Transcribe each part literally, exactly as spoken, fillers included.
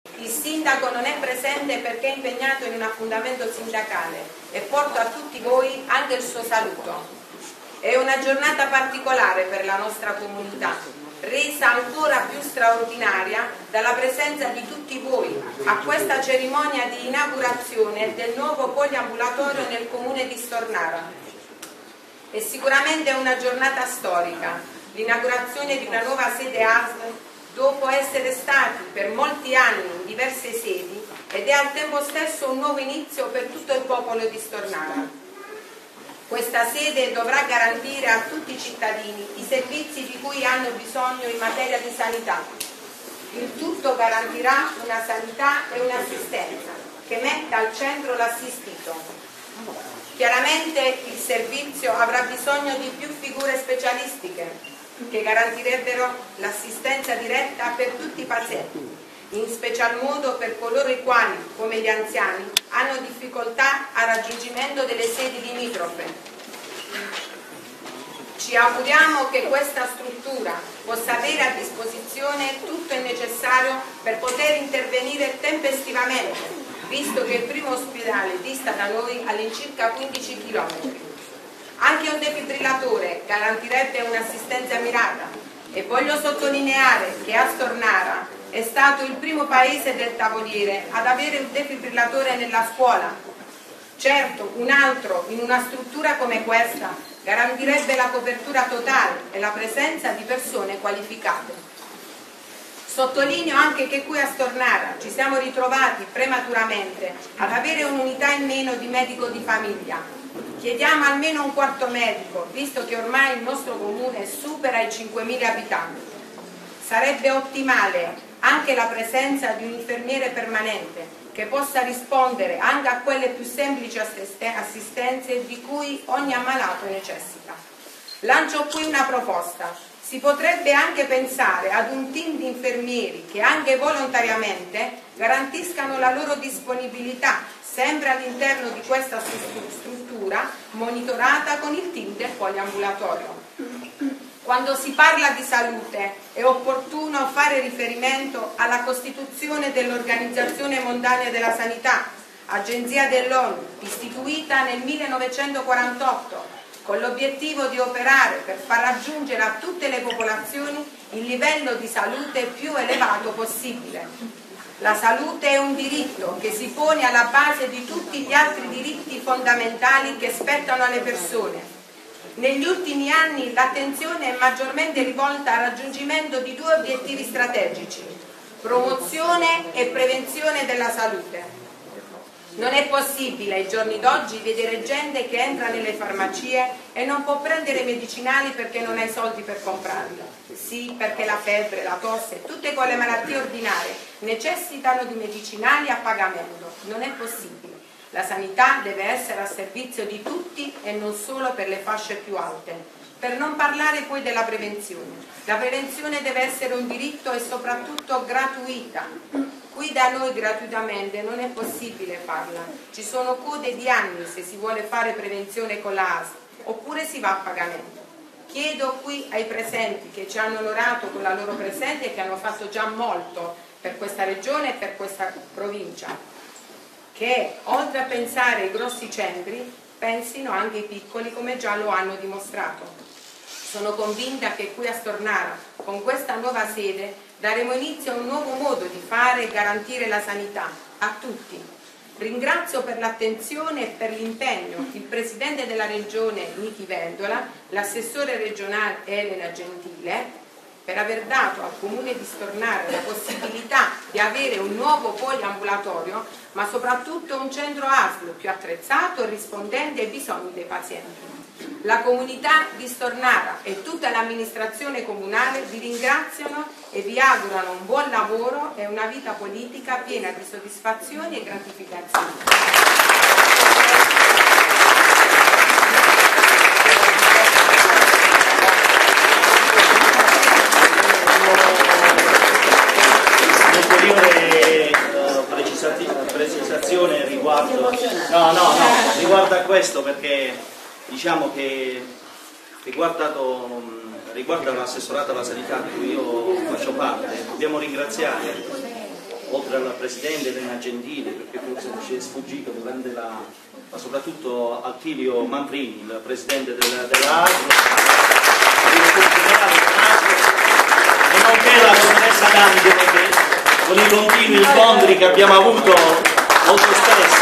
Il sindaco non è presente perché è impegnato in un appuntamento sindacale e porto a tutti voi anche il suo saluto. È una giornata particolare per la nostra comunità, resa ancora più straordinaria dalla presenza di tutti voi a questa cerimonia di inaugurazione del nuovo poliambulatorio nel comune di Stornara. È sicuramente una giornata storica, l'inaugurazione di una nuova sede A S L dopo essere stati per molti anni in diverse sedi, ed è al tempo stesso un nuovo inizio per tutto il popolo di Stornara. Questa sede dovrà garantire a tutti i cittadini i servizi di cui hanno bisogno in materia di sanità. Il tutto garantirà una sanità e un'assistenza che metta al centro l'assistito. Chiaramente il servizio avrà bisogno di più figure specialistiche che garantirebbero l'assistenza diretta per tutti i pazienti, in special modo per coloro i quali, come gli anziani, hanno difficoltà al raggiungimento delle sedi limitrofe. Ci auguriamo che questa struttura possa avere a disposizione tutto il necessario per poter intervenire tempestivamente, visto che il primo ospedale dista da noi all'incirca quindici chilometri. Anche un defibrillatore garantirebbe un'assistenza mirata, e voglio sottolineare che a Stornara è stato il primo paese del Tavoliere ad avere un defibrillatore nella scuola. Certo, un altro in una struttura come questa garantirebbe la copertura totale e la presenza di persone qualificate. Sottolineo anche che qui a Stornara ci siamo ritrovati prematuramente ad avere un'unità in meno di medico di famiglia. Chiediamo almeno un quarto medico, visto che ormai il nostro comune supera i cinquemila abitanti. Sarebbe ottimale anche la presenza di un infermiere permanente che possa rispondere anche a quelle più semplici assistenze di cui ogni ammalato necessita. Lancio qui una proposta. Si potrebbe anche pensare ad un team di infermieri che anche volontariamente garantiscano la loro disponibilità sempre all'interno di questa struttura monitorata con il team del poliambulatorio. Quando si parla di salute è opportuno fare riferimento alla costituzione dell'Organizzazione Mondiale della Sanità, agenzia dell'ONU, istituita nel millenovecentoquarantotto, con l'obiettivo di operare per far raggiungere a tutte le popolazioni il livello di salute più elevato possibile. La salute è un diritto che si pone alla base di tutti gli altri diritti fondamentali che spettano alle persone. Negli ultimi anni l'attenzione è maggiormente rivolta al raggiungimento di due obiettivi strategici: promozione e prevenzione della salute. Non è possibile ai giorni d'oggi vedere gente che entra nelle farmacie e non può prendere medicinali perché non ha i soldi per comprarli. Sì, perché la febbre, la tosse, tutte quelle malattie ordinarie necessitano di medicinali a pagamento. Non è possibile. La sanità deve essere a servizio di tutti e non solo per le fasce più alte. Per non parlare poi della prevenzione. La prevenzione deve essere un diritto e soprattutto gratuita. Qui da noi gratuitamente non è possibile farla. Ci sono code di anni se si vuole fare prevenzione con la A S L, oppure si va a pagamento. Chiedo qui ai presenti che ci hanno onorato con la loro presenza e che hanno fatto già molto per questa regione e per questa provincia, che oltre a pensare ai grossi centri pensino anche ai piccoli, come già lo hanno dimostrato. Sono convinta che qui a Stornara, con questa nuova sede, daremo inizio a un nuovo modo di fare e garantire la sanità a tutti. Ringrazio per l'attenzione e per l'impegno il Presidente della Regione Nichi Vendola, l'assessore regionale Elena Gentile, per aver dato al Comune di Stornara la possibilità di avere un nuovo poliambulatorio, ma soprattutto un centro A S L più attrezzato e rispondente ai bisogni dei pazienti. La comunità di Stornara e tutta l'amministrazione comunale vi ringraziano e vi augurano un buon lavoro e una vita politica piena di soddisfazioni e gratificazioni. Ulteriore uh, precisazione riguardo, no, no, no, riguardo a questo, perché diciamo che riguardato, riguarda l'assessorato alla sanità di cui io faccio parte, dobbiamo ringraziare oltre al Presidente Elena Gentili, perché forse ci è sfuggito durante la... ma soprattutto al Tilio Manfrini, il Presidente della, della A S L, e nonché la dottoressa D'Angelo, che con i continui incontri che abbiamo avuto molto spesso,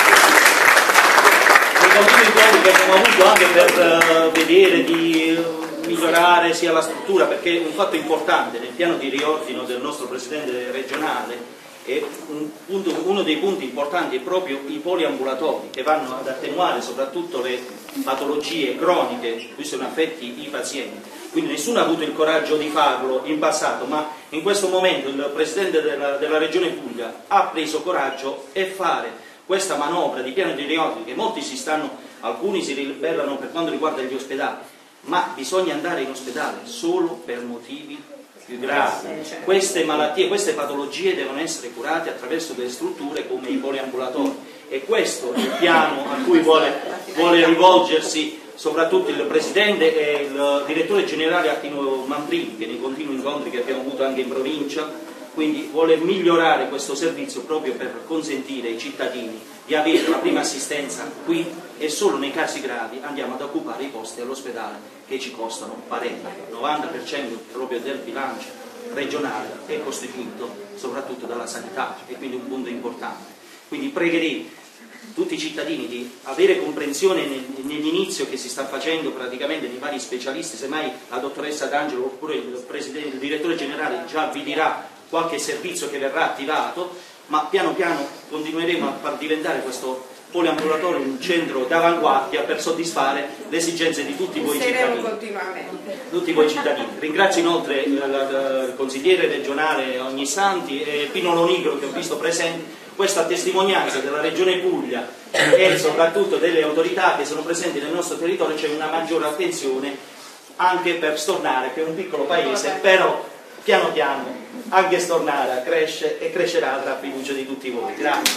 i continui incontri che abbiamo avuto anche per uh, vedere di uh, migliorare sia la struttura, perché un fatto importante nel piano di riordino del nostro Presidente regionale e un punto, uno dei punti importanti è proprio i poliambulatori, che vanno ad attenuare soprattutto le patologie croniche cui sono affetti i pazienti. Quindi nessuno ha avuto il coraggio di farlo in passato, ma in questo momento il Presidente della, della Regione Puglia ha preso coraggio e fare questa manovra di piano di riordino, che molti si stanno, alcuni si ribellano per quanto riguarda gli ospedali, ma bisogna andare in ospedale solo per motivi più gravi. Queste malattie, queste patologie devono essere curate attraverso delle strutture come i poliambulatori, e questo è il piano a cui vuole, vuole rivolgersi soprattutto il Presidente e il Direttore Generale Attino Manfrini, che nei continui incontri che abbiamo avuto anche in provincia. Quindi vuole migliorare questo servizio proprio per consentire ai cittadini di avere la prima assistenza qui, e solo nei casi gravi andiamo ad occupare i posti all'ospedale, che ci costano parecchio. Il novanta per cento proprio del bilancio regionale è costituito soprattutto dalla sanità, e quindi un punto importante. Quindi pregherei tutti i cittadini di avere comprensione nell'inizio che si sta facendo praticamente nei vari specialisti. Semmai la dottoressa D'Angelo oppure il, presidente, il direttore generale già vi dirà qualche servizio che verrà attivato, ma piano piano continueremo a far diventare questo poliambulatorio un centro d'avanguardia per soddisfare le esigenze di tutti voi cittadini. Tutti voi cittadini. Ringrazio inoltre il, il, il consigliere regionale Ognissanti e Pino Lonigro, che ho visto presente. Questa testimonianza della Regione Puglia e soprattutto delle autorità che sono presenti nel nostro territorio. C'è una maggiore attenzione anche per Stornara, che è un piccolo paese, però piano piano anche Stornara cresce e crescerà tra fiducia di tutti voi. Grazie.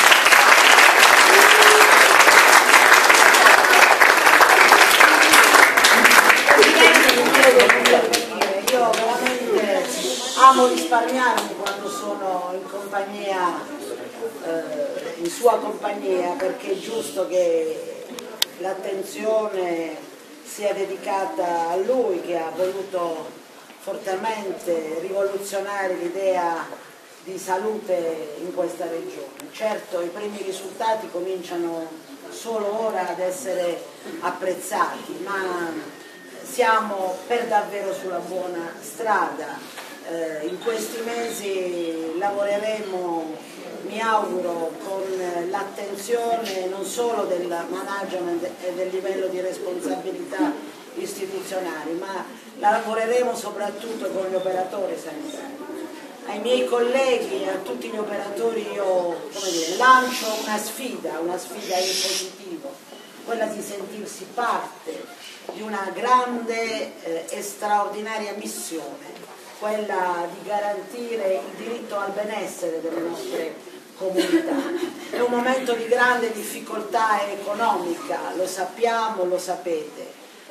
Io veramente amo risparmiarmi quando sono in compagnia, eh, in sua compagnia, perché è giusto che l'attenzione sia dedicata a lui, che ha voluto fortemente rivoluzionare l'idea di salute in questa regione. Certo, i primi risultati cominciano solo ora ad essere apprezzati, ma siamo per davvero sulla buona strada. Eh, in questi mesi lavoreremo, mi auguro, con l'attenzione non solo del management e del livello di responsabilità istituzionali, ma lavoreremo soprattutto con gli operatori sanitari. Ai miei colleghi e a tutti gli operatori io, come dire, lancio una sfida, una sfida in positivo, quella di sentirsi parte di una grande eh, e straordinaria missione, quella di garantire il diritto al benessere delle nostre comunità. È un momento di grande difficoltà economica, lo sappiamo, lo sapete.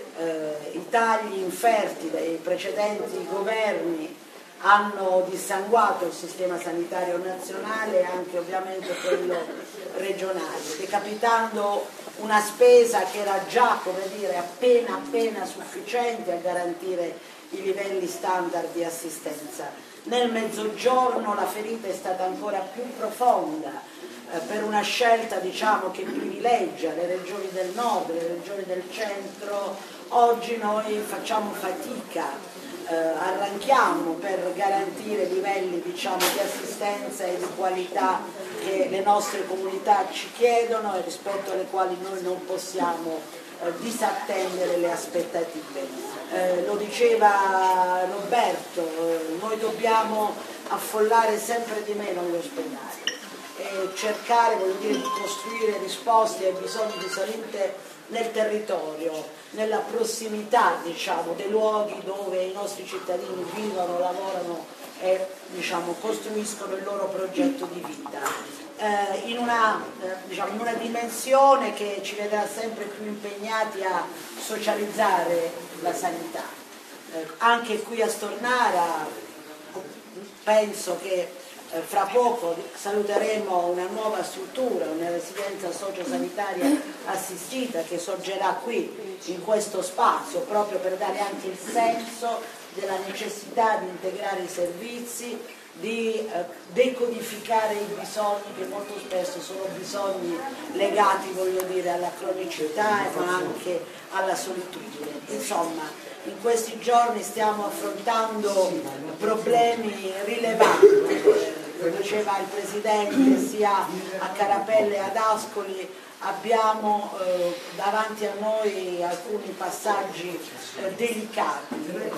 Eh, I tagli inferti dai precedenti governi hanno dissanguato il sistema sanitario nazionale e anche ovviamente quello regionale, decapitando una spesa che era già, come dire, appena appena sufficiente a garantire i livelli standard di assistenza. Nel Mezzogiorno la ferita è stata ancora più profonda eh, per una scelta, diciamo, che privilegia le regioni del nord, le regioni del centro. Oggi noi facciamo fatica, Eh, arranchiamo per garantire livelli, diciamo, di assistenza e di qualità che le nostre comunità ci chiedono e rispetto alle quali noi non possiamo eh, disattendere le aspettative. Eh, lo diceva Roberto, eh, noi dobbiamo affollare sempre di meno gli ospedali e cercare, voglio dire, di costruire risposte ai bisogni di salute nel territorio, nella prossimità, diciamo, dei luoghi dove i nostri cittadini vivono, lavorano e, diciamo, costruiscono il loro progetto di vita, eh, in, una, eh, diciamo, in una dimensione che ci vedrà sempre più impegnati a socializzare la sanità. Eh, anche qui a Stornara penso che Eh, fra poco saluteremo una nuova struttura, una residenza sociosanitaria assistita che sorgerà qui in questo spazio, proprio per dare anche il senso della necessità di integrare i servizi, di eh, decodificare i bisogni che molto spesso sono bisogni legati, voglio dire, alla cronicità ma anche alla solitudine. Insomma, in questi giorni stiamo affrontando problemi rilevanti, lo diceva il Presidente, sia a Carapelle ad Ascoli abbiamo eh, davanti a noi alcuni passaggi eh, delicati.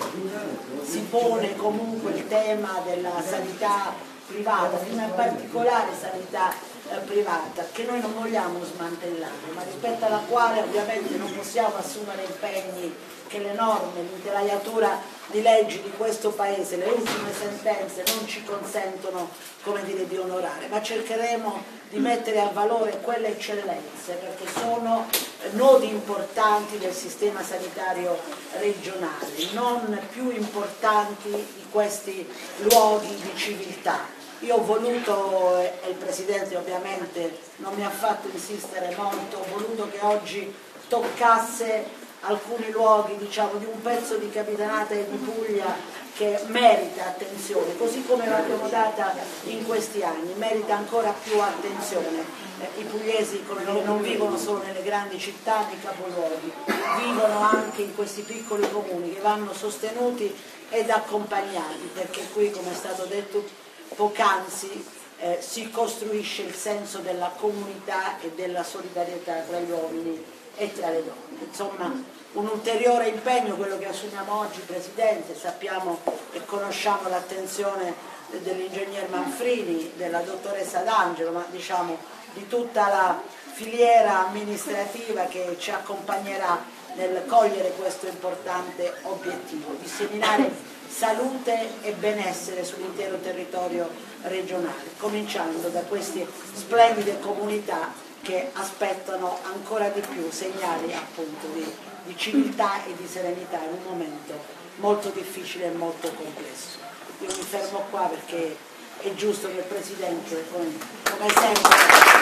Si pone comunque il tema della sanità privata, di una particolare sanità eh, privata che noi non vogliamo smantellare, ma rispetto alla quale ovviamente non possiamo assumere impegni che le norme, l'intelaiatura di leggi di questo Paese, le ultime sentenze non ci consentono, come dire, di onorare, ma cercheremo di mettere a valore quelle eccellenze perché sono nodi importanti del sistema sanitario regionale, non più importanti di questi luoghi di civiltà. Io ho voluto, e il Presidente ovviamente non mi ha fatto insistere molto, ho voluto che oggi toccasse alcuni luoghi, diciamo, di un pezzo di Capitanata e di Puglia che merita attenzione, così come l'abbiamo data in questi anni, merita ancora più attenzione. Eh, I pugliesi, come dire, non vivono solo nelle grandi città, nei capoluoghi, vivono anche in questi piccoli comuni che vanno sostenuti ed accompagnati, perché qui, come è stato detto poc'anzi, eh, si costruisce il senso della comunità e della solidarietà tra gli uomini e tra le donne. Insomma, un ulteriore impegno quello che assumiamo oggi, Presidente. Sappiamo e conosciamo l'attenzione dell'ingegner Manfrini, della dottoressa D'Angelo, ma diciamo di tutta la filiera amministrativa che ci accompagnerà nel cogliere questo importante obiettivo, disseminare salute e benessere sull'intero territorio regionale, cominciando da queste splendide comunità che aspettano ancora di più segnali appunto di, di civiltà e di serenità in un momento molto difficile e molto complesso. Io mi fermo qua perché è giusto che il Presidente, come, come sempre,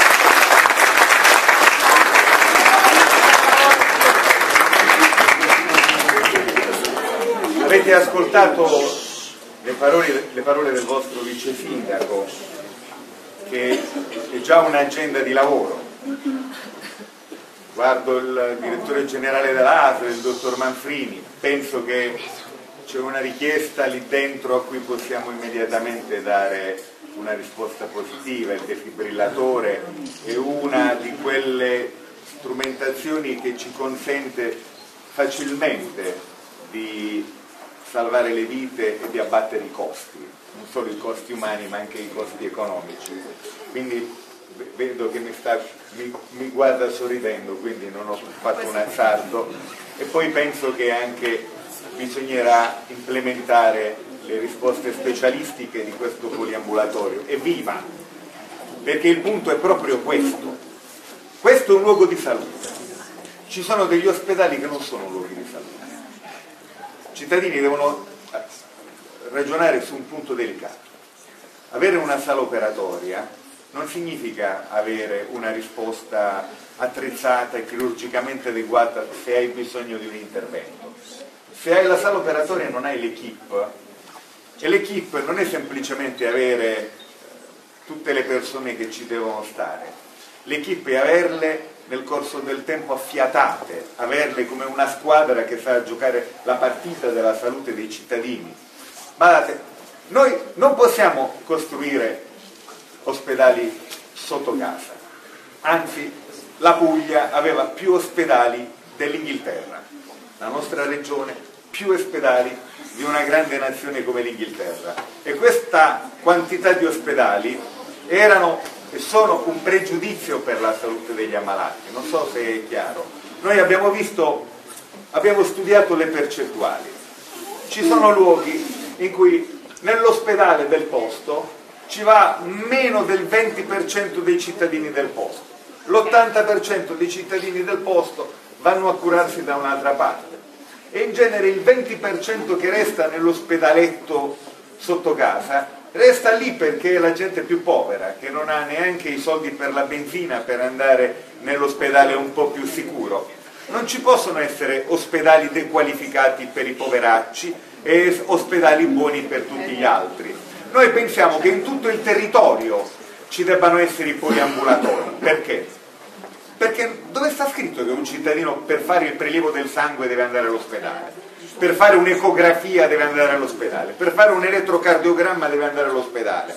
avete ascoltato le parole, le parole del vostro vice sindaco, che è già un'agenda di lavoro. Guardo il direttore generale dell'A S L, il dottor Manfrini, penso che c'è una richiesta lì dentro a cui possiamo immediatamente dare una risposta positiva. Il defibrillatore è una di quelle strumentazioni che ci consente facilmente di salvare le vite e di abbattere i costi, non solo i costi umani ma anche i costi economici. Quindi vedo che mi, sta, mi, mi guarda sorridendo, quindi non ho fatto un azzardo. E poi penso che anche bisognerà implementare le risposte specialistiche di questo poliambulatorio. Evviva! Perché il punto è proprio questo. Questo è un luogo di salute. Ci sono degli ospedali che non sono luoghi di salute. I cittadini devono ragionare su un punto delicato. Avere una sala operatoria non significa avere una risposta attrezzata e chirurgicamente adeguata se hai bisogno di un intervento. Se hai la sala operatoria non hai l'equipe, e l'equipe non è semplicemente avere tutte le persone che ci devono stare, l'equipe è averle nel corso del tempo affiatate, averle come una squadra che sa giocare la partita della salute dei cittadini. Guardate, noi non possiamo costruire ospedali sotto casa, anzi la Puglia aveva più ospedali dell'Inghilterra, la nostra regione più ospedali di una grande nazione come l'Inghilterra, e questa quantità di ospedali erano e sono un pregiudizio per la salute degli ammalati. Non so se è chiaro. Noi abbiamo visto, abbiamo studiato le percentuali. Ci sono luoghi in cui nell'ospedale del posto ci va meno del venti per cento dei cittadini del posto, l'ottanta per cento dei cittadini del posto vanno a curarsi da un'altra parte, e in genere il venti per cento che resta nell'ospedaletto sotto casa resta lì perché è la gente più povera, che non ha neanche i soldi per la benzina per andare nell'ospedale un po' più sicuro. Non ci possono essere ospedali dequalificati per i poveracci e ospedali buoni per tutti gli altri. Noi pensiamo che in tutto il territorio ci debbano essere i poliambulatori. Perché? Perché dove sta scritto che un cittadino per fare il prelievo del sangue deve andare all'ospedale? Per fare un'ecografia deve andare all'ospedale? Per fare un elettrocardiogramma deve andare all'ospedale?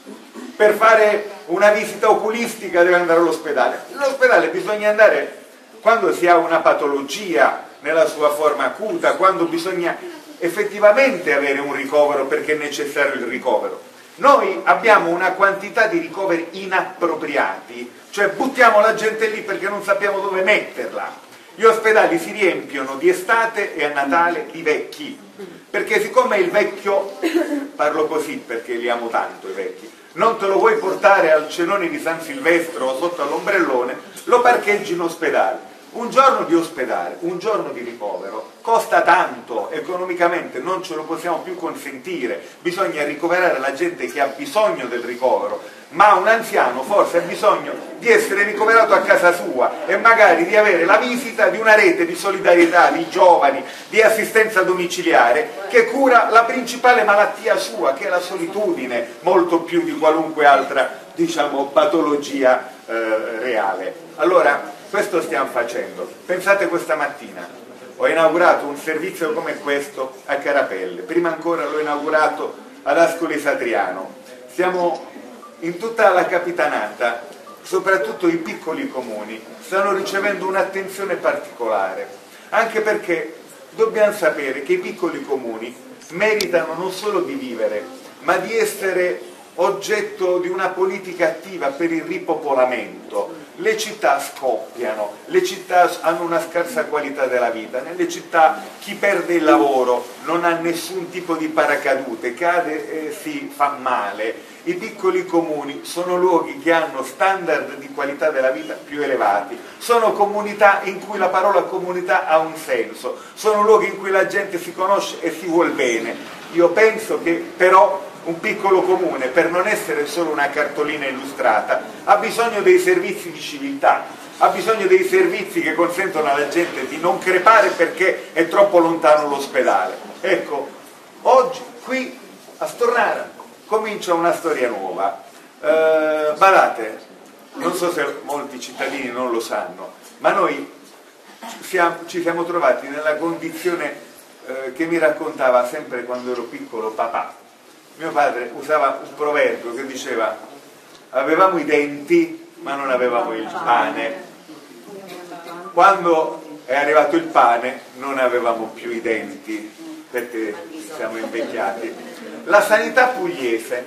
Per fare una visita oculistica deve andare all'ospedale? All'ospedale bisogna andare quando si ha una patologia nella sua forma acuta, quando bisogna effettivamente avere un ricovero perché è necessario il ricovero. Noi abbiamo una quantità di ricoveri inappropriati, cioè buttiamo la gente lì perché non sappiamo dove metterla. Gli ospedali si riempiono di estate e a Natale di vecchi, perché siccome il vecchio, parlo così perché li amo tanto i vecchi, non te lo vuoi portare al cenone di San Silvestro o sotto all'ombrellone, lo parcheggi in ospedale. Un giorno di ospedale, un giorno di ricovero costa tanto, economicamente non ce lo possiamo più consentire, bisogna ricoverare la gente che ha bisogno del ricovero, ma un anziano forse ha bisogno di essere ricoverato a casa sua e magari di avere la visita di una rete di solidarietà, di giovani, di assistenza domiciliare che cura la principale malattia sua, che è la solitudine, molto più di qualunque altra, diciamo, patologia eh, reale. Allora, questo stiamo facendo. Pensate, questa mattina ho inaugurato un servizio come questo a Carapelle, prima ancora l'ho inaugurato ad Ascoli Satriano. Siamo in tutta la capitanata, soprattutto i piccoli comuni, stanno ricevendo un'attenzione particolare, anche perché dobbiamo sapere che i piccoli comuni meritano non solo di vivere, ma di essere oggetto di una politica attiva per il ripopolamento. Le città scoppiano, le città hanno una scarsa qualità della vita, nelle città chi perde il lavoro non ha nessun tipo di paracadute, cade e si fa male. I piccoli comuni sono luoghi che hanno standard di qualità della vita più elevati, sono comunità in cui la parola comunità ha un senso, sono luoghi in cui la gente si conosce e si vuol bene. Io penso che però un piccolo comune, per non essere solo una cartolina illustrata, ha bisogno dei servizi di civiltà, ha bisogno dei servizi che consentono alla gente di non crepare perché è troppo lontano l'ospedale. Ecco, oggi qui a Stornara comincia una storia nuova. Eh, badate, non so se molti cittadini non lo sanno, ma noi siamo, ci siamo trovati nella condizione eh, che mi raccontava sempre quando ero piccolo papà. Mio padre usava un proverbio che diceva: avevamo i denti ma non avevamo il pane. Quando è arrivato il pane non avevamo più i denti perché siamo invecchiati. La sanità pugliese,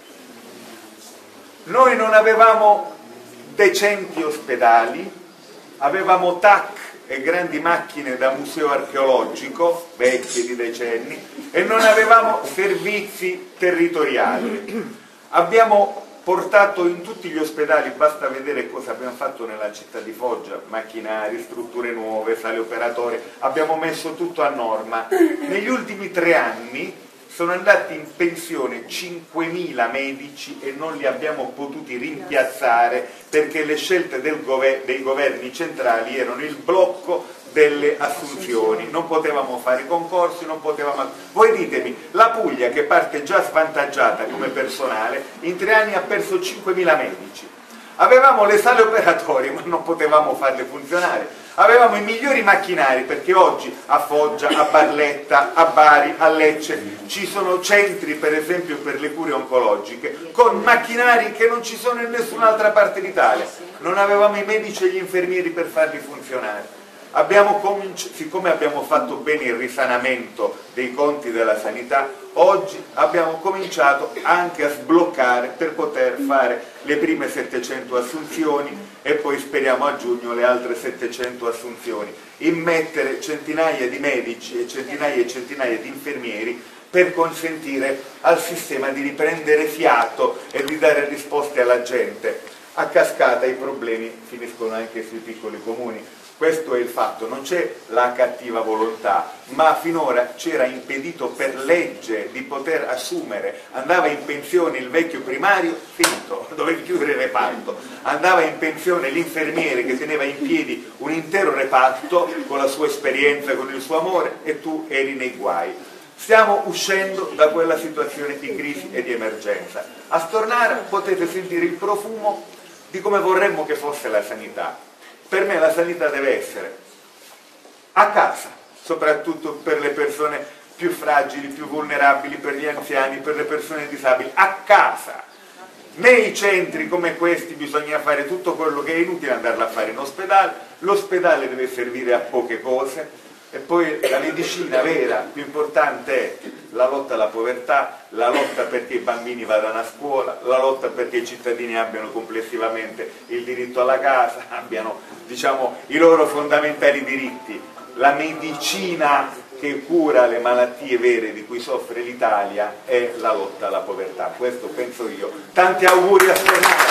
noi non avevamo decenti ospedali, avevamo T A C e grandi macchine da museo archeologico, vecchie di decenni, e non avevamo servizi territoriali. Abbiamo portato in tutti gli ospedali, basta vedere cosa abbiamo fatto nella città di Foggia, macchinari, strutture nuove, sale operatorie, abbiamo messo tutto a norma. Negli ultimi tre anni sono andati in pensione cinquemila medici e non li abbiamo potuti rimpiazzare perché le scelte del gover- dei governi centrali erano il blocco delle assunzioni, non potevamo fare concorsi, non potevamo... Voi ditemi, la Puglia, che parte già svantaggiata come personale, in tre anni ha perso cinquemila medici. Avevamo le sale operatorie ma non potevamo farle funzionare. Avevamo i migliori macchinari perché oggi a Foggia, a Barletta, a Bari, a Lecce ci sono centri per esempio per le cure oncologiche con macchinari che non ci sono in nessun'altra parte d'Italia. Non avevamo i medici e gli infermieri per farli funzionare. Abbiamo siccome abbiamo fatto bene il risanamento dei conti della sanità, oggi abbiamo cominciato anche a sbloccare per poter fare le prime settecento assunzioni e poi speriamo a giugno le altre settecento assunzioni, immettere centinaia di medici e centinaia e centinaia di infermieri per consentire al sistema di riprendere fiato e di dare risposte alla gente. A cascata i problemi finiscono anche sui piccoli comuni. Questo è il fatto, non c'è la cattiva volontà, ma finora c'era impedito per legge di poter assumere. Andava in pensione il vecchio primario, finito, dovevi chiudere il reparto. Andava in pensione l'infermiere che teneva in piedi un intero reparto con la sua esperienza, con il suo amore, e tu eri nei guai. Stiamo uscendo da quella situazione di crisi e di emergenza. A Stornara potete sentire il profumo di come vorremmo che fosse la sanità. Per me la sanità deve essere a casa, soprattutto per le persone più fragili, più vulnerabili, per gli anziani, per le persone disabili, a casa. Nei centri come questi bisogna fare tutto quello che è inutile andarla a fare in ospedale, l'ospedale deve servire a poche cose, e poi la medicina vera, più importante, è la lotta alla povertà, la lotta perché i bambini vadano a scuola, la lotta perché i cittadini abbiano complessivamente il diritto alla casa, abbiano, diciamo, i loro fondamentali diritti. La medicina che cura le malattie vere di cui soffre l'Italia è la lotta alla povertà. Questo penso io. Tanti auguri a Stornara.